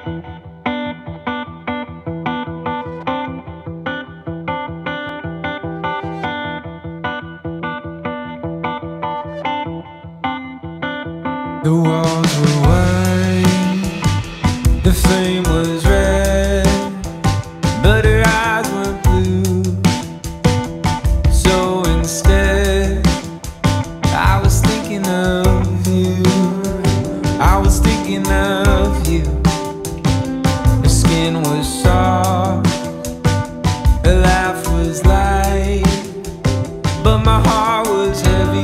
The walls were white, the flame was red, but her eyes weren't blue. So instead, I was thinking of you. I was thinking of you. Her skin was soft, her laugh was light, but my heart was heavy.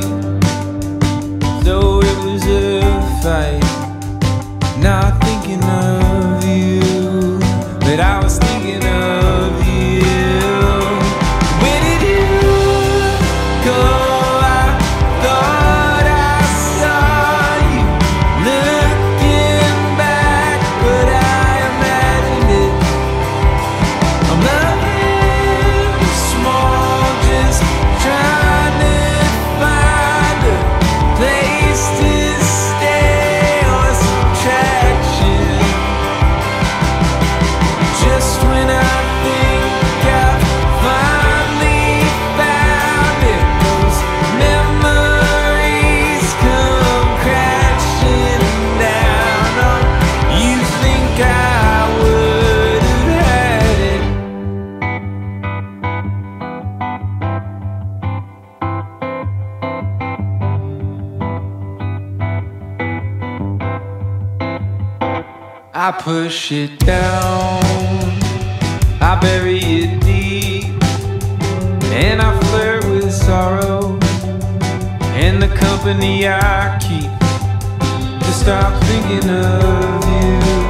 So it was a fight. Not thinking of you, but I was thinking of you. Where did you go? I thought I saw you looking back, but I imagined it. I'm loving small, just trying to find a place to stay or subtraction. Just when I think I've finally found it, those memories come crashing down. Oh, you think I would have had it? I push it down, I bury it deep, and I flirt with sorrow and the company I keep to stop thinking of you.